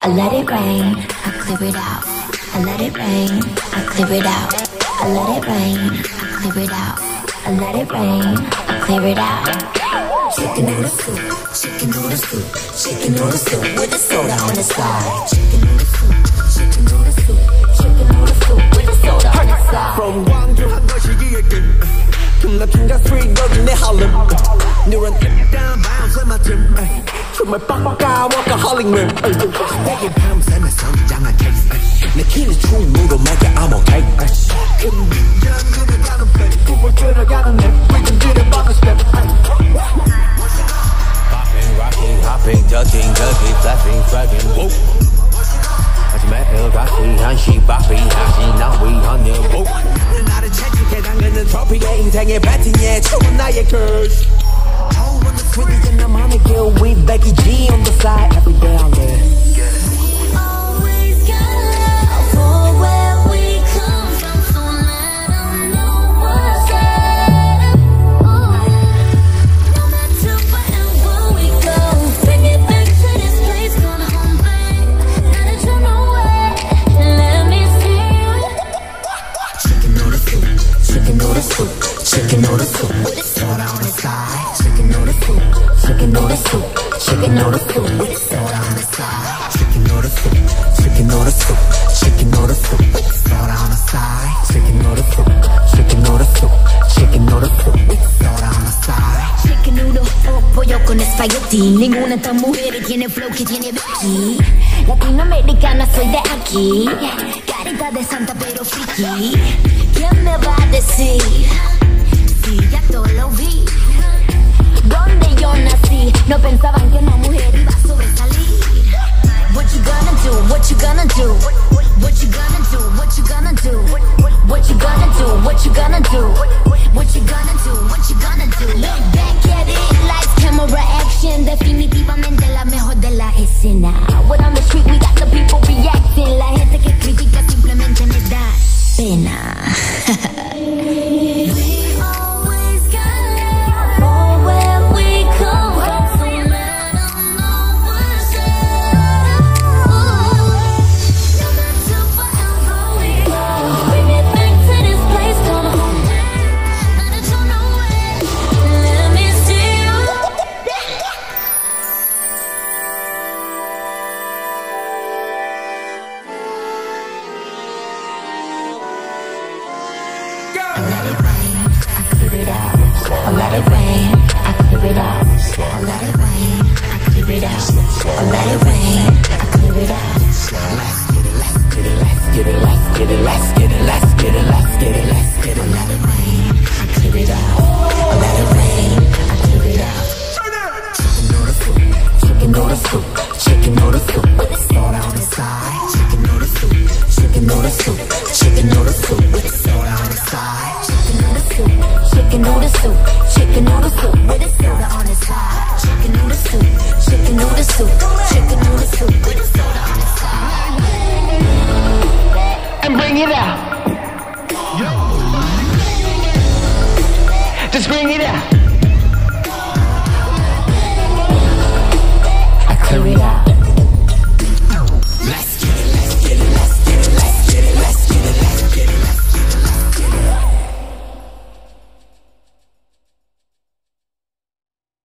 I let it rain, I clear it out. I let it rain, I clear it out. I let it rain, I clear it out. I let it rain, I clear it out. Chicken noodle soup, chicken noodle soup, chicken noodle soup with the soda on the side. Chicken noodle soup, chicken noodle soup, chicken noodle soup with the soda on the side. From 왕조한 것이 이야기 킹가 스트리트 여기 내 할렘 누런 down bounce 맞춤 정말 빡빡아 워커홀릭맨 내게 밤새며 성장한 케이스 내 키는 충무로 내게 I'm okay 큰 비전 그려가는 배 꿈을 들어가는 내 리듬 들여박은 스텝 Popping, rocking, hopping, touching, ducking, flapping, dragging, whoa 하지만 일각이 한시 바삐 하시 나 위한 일 whoa 나를 채찍해 당기는 트로피의 인생의 배팅에 추운 나의 curse Oh, when the swing is in the money, girl, we Becky G on the side every day I live. Always got love for where we come from, so let 'em know what's up. No matter wherever we go, bring it back to this place called home, babe. Now that you know it, let me see you. Chicken noodle soup, chicken noodle soup, chicken noodle soup with the soda on the side. Chicken noodle soup, chicken noodle soup, chicken noodle soup with the soda on the side. Chicken noodle soup, chicken noodle soup, chicken noodle soup with the soda on the side. Chicken noodle soup, chicken noodle soup, chicken noodle soup with the soda on the side. Chicken noodle, oh, pollo con espagueti. Ninguna de estas mujeres tiene flow que tiene Becky. Latinoamericana, soy de aquí. Carita de santa pero friki. ¿Quién me va a decir? Sí, ya todo lo vi. Donde yo nací, no pensaban que una mujer iba a sobresalir. What you gonna do? What you gonna do? What you gonna do? What you gonna do? What you gonna do? What you gonna do? What you gonna do? What you gonna do? Look back at it, lights, camera, action. Definitivamente la mejor de la escena. When on the street we got the people reacting. La gente que critica simplemente me da pena. I let it rain, I clear it out. I let it rain, I clear it out. I let it rain, I clear it out. I let it rain, I clear it out. Let's get it, let's get it, let's get it, let's get it, let's get it, let's get it, let's get it, let's get it. I let it rain, I clear it out. I let it rain, I clear it out. Chicken noodle soup, chicken noodle soup, chicken noodle soup with the soda on the side. Chicken noodle soup, chicken noodle soup, chicken noodle soup with the soda on the side. Chicken noodle soup, chicken noodle soup, chicken noodle soup with a soda on the side. Chicken noodle soup, chicken noodle soup.